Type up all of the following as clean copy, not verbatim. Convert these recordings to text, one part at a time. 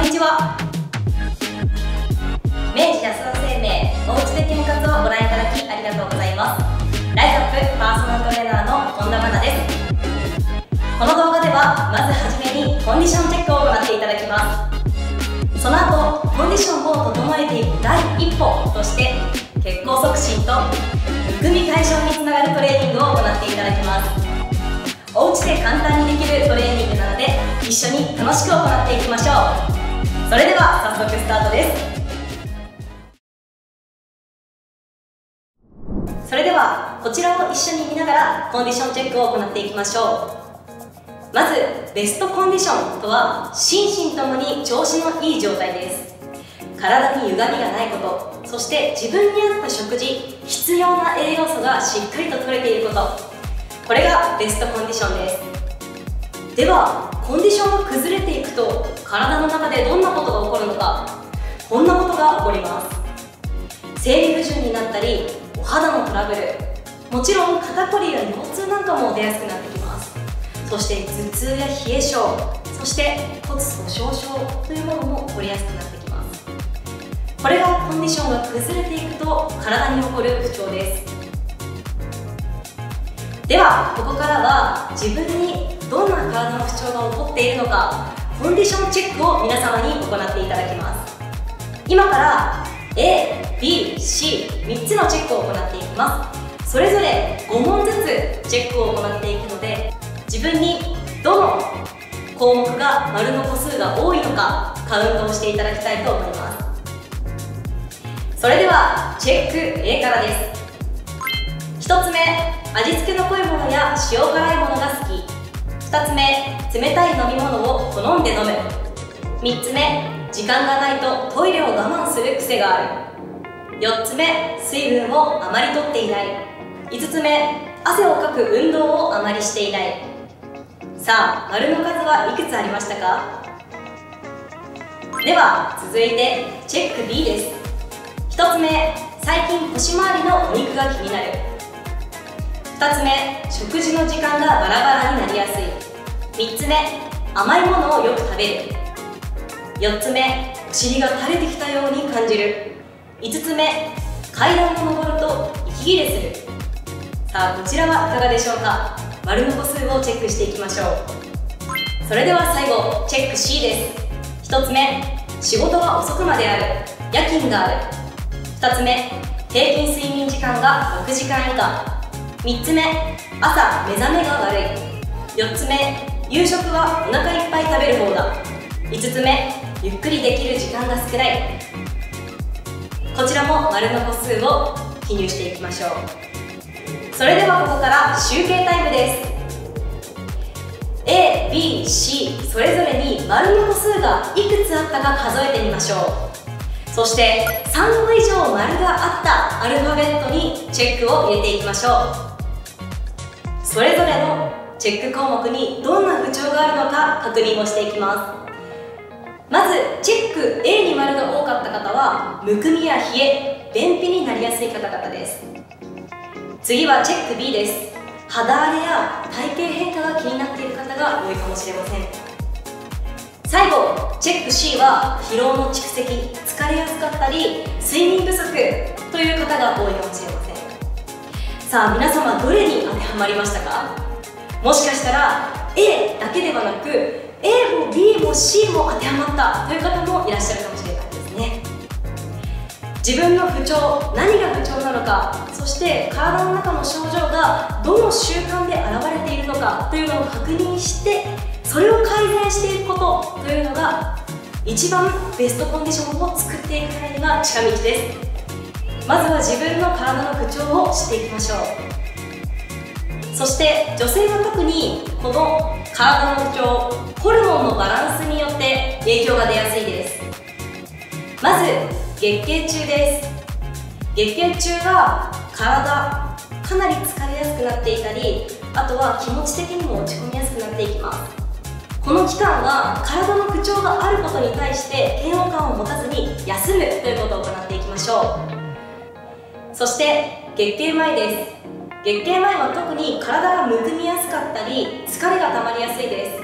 にちは。明治安田生命おうちで健活をご覧いただきありがとうございます。ライズアップパーソナルトレーナーの本田真奈です。この動画ではまずはじめにコンディションチェックを行っていただきます。その後コンディションを整えていく第一歩として血行促進とむくみ解消につながるトレーニングを行っていただきます。おうちで簡単にできるトレーニングなので一緒に楽しく行っていきましょう。それでは早速スタートです。それではこちらを一緒に見ながらコンディションチェックを行っていきましょう。まずベストコンディションとは心身ともに調子のいい状態です。体に歪みがないこと、そして自分に合った食事、必要な栄養素がしっかりと取れていること、これがベストコンディションです。ではコンディションが崩れていくと体の中でどんなことが起こるのか。こんなことが起こります。生理不順になったり、お肌のトラブル、もちろん肩こりや腰痛なんかも出やすくなってきます。そして頭痛や冷え性、そして骨粗しょう症というものも起こりやすくなってきます。これがコンディションが崩れていくと体に起こる不調です。ではここからは自分にどんな体の不調が起こっているのか、コンディションチェックを皆様に行っていただきます。今から A、B、C3 つのチェックを行っていきます。それぞれ5問ずつチェックを行っていくので、自分にどの項目が丸の個数が多いのかカウントをしていただきたいと思います。それではチェック A からです。1つ目、味付けの濃いものや塩辛いものが好き。2つ目、冷たい飲み物を好んで飲む。3つ目、時間がないとトイレを我慢する癖がある。4つ目、水分をあまりとっていない。5つ目、汗をかく運動をあまりしていない。さあ、丸の数はいくつありましたか？では続いてチェック B です。1つ目、最近腰回りのお肉が気になる。2つ目、食事の時間がバラバラになりやすい。3つ目、甘いものをよく食べる。4つ目、お尻が垂れてきたように感じる。5つ目、階段を上ると息切れする。さあ、こちらはいかがでしょうか？丸の個数をチェックしていきましょう。それでは最後、チェック C です。1つ目、仕事が遅くまである。夜勤がある。2つ目、平均睡眠時間が6時間以下。3つ目、朝目覚めが悪い。4つ目、夕食はお腹いっぱい食べる方だ。5つ目、ゆっくりできる時間が少ない。こちらも丸の個数を記入していきましょう。それではここから集計タイムです。 A、B、C それぞれに丸の個数がいくつあったか数えてみましょう。そして3個以上丸があったアルファベットにチェックを入れていきましょう。それぞれのチェック項目にどんな不調があるのか確認をしていきます。まずチェック A に丸が多かった方はむくみや冷え、便秘になりやすい方々です。次はチェック B です。肌荒れや体型変化が気になっている方が多いかもしれません。最後チェック C は疲労の蓄積、疲れやすかったり睡眠不足という方が多いかもしれません。さあ皆様、どれに当てはまりましたか？もしかしたら A だけではなく A も B も C も当てはまったという方もいらっしゃるかもしれないですね。自分の不調、何が不調なのか、そして体の中の症状がどの習慣で現れているのかというのを確認して、それを改善していくことというのが一番ベストコンディションを作っていくためには近道です。まずは自分の体の不調を知っていきましょう。そして女性は特にこの体の不調、ホルモンのバランスによって影響が出やすいです。まず月経中です。月経中は体かなり疲れやすくなっていたり、あとは気持ち的にも落ち込みやすくなっていきます。この期間は体の不調があることに対して嫌悪感を持たずに休むということを行っていきましょう。そして月経前です。月経前は特に体がむくみやすかったり疲れがたまりやすいです。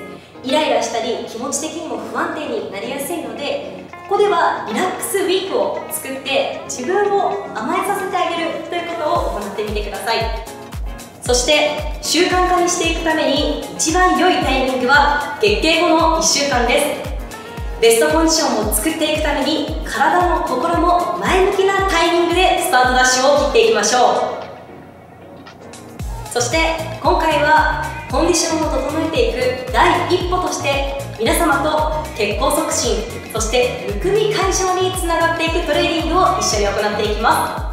イライラしたり気持ち的にも不安定になりやすいので、ここではリラックスウィークを作って自分を甘えさせてあげるということを行ってみてください。そして習慣化にしていくために一番良いタイミングは月経後の1週間です。ベストコンディションを作っていくために体も心も前向きなタイミングでスタートダッシュを切っていきましょう。そして今回はコンディションを整えていく第一歩として皆様と血行促進、そしてむくみ解消につながっていくトレーニングを一緒に行っていきます。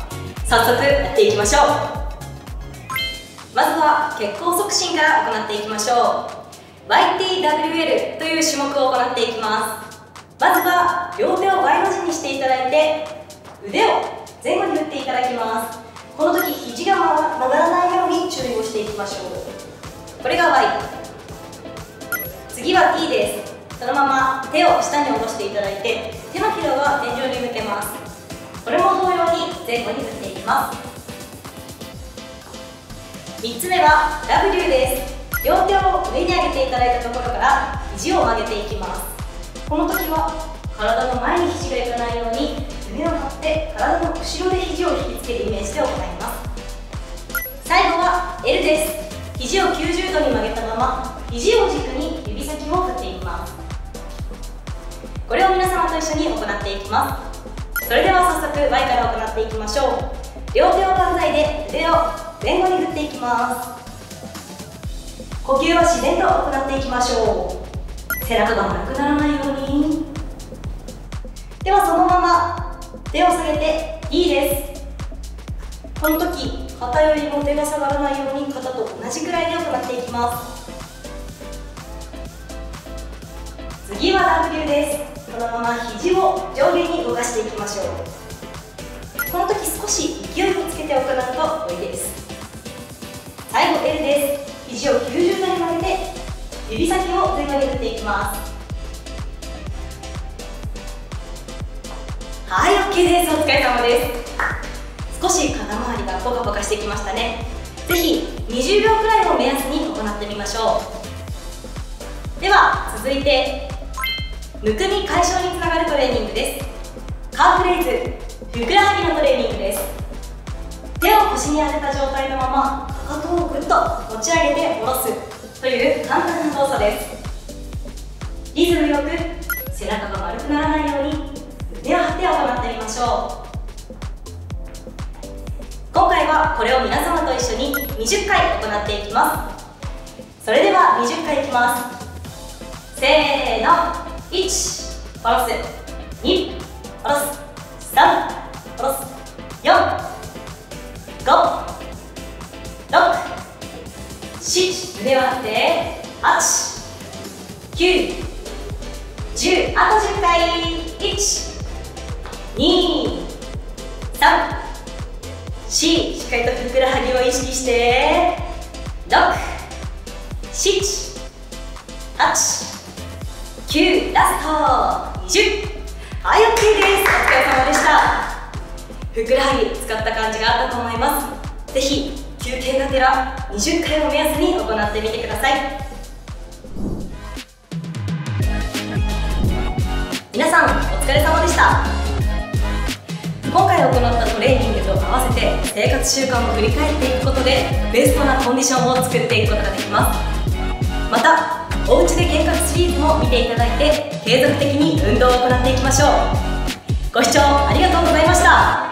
早速やっていきましょう。まずは血行促進から行っていきましょう。 YTWL という種目を行っていきます。まずは両手を Y の字にしていただいて腕を前後に振っていただきます。この時肘が曲がらないように注意をしていきましょう。これが Y。 次は T です。そのまま手を下に下ろしていただいて手のひらは天井に向けます。これも同様に前後に振っていきます。3つ目は W です。両手を上に上げていただいたところから肘を曲げていきます。この時は体の前に肘がいかないように胸を張って体の後ろで肘を引きつけるイメージで行います。最後は L です。肘を90度に曲げたまま肘を軸に指先を振っていきます。これを皆様と一緒に行っていきます。それでは早速 Y から行っていきましょう。両手を万歳で腕を前後に振っていきます。呼吸は自然と行っていきましょう。背中が丸くならないように。ではそのまま手を下げて E です。この時肩よりも手が下がらないように肩と同じくらいで行っていきます。次は W です。このまま肘を上下に動かしていきましょう。この時少し勢いをつけて行うと良いです。最後 L です。肘を90度に曲げて指先を前後に振っていきます。はい、 OK です。お疲れ様です。少し肩周りがポカポカしてきましたね。ぜひ20秒くらいを目安に行ってみましょう。では続いてむくみ解消につながるトレーニングです。カーフレイズふくらはぎのトレーニングです。手を腰に当てた状態のままかかとをぐっと持ち上げて下ろすという簡単な動作です。リズムよく背中が丸くならないように胸を張って行ってみましょう。今回はこれを皆様と一緒に20回行っていきます。それでは20回いきます。せーの。1、下ろす。2、下ろす。3、下ろす。4、5、6、7、胸を張って8、9、10、あと10回。1、2、3、4、しっかりとふくらはぎを意識して6、7、8、9、ラスト20。はい、 OK です。お疲れ様でした。ふくらはぎ使った感じがあったと思います。ぜひ休憩がてら20回を目安に行ってみてください。皆さんお疲れ様でした。今回行ったトレーニングと合わせて生活習慣を振り返っていくことでベストなコンディションを作っていくことができます。またおうちで験担ぎシリーズも見ていただいて継続的に運動を行っていきましょう。ご視聴ありがとうございました。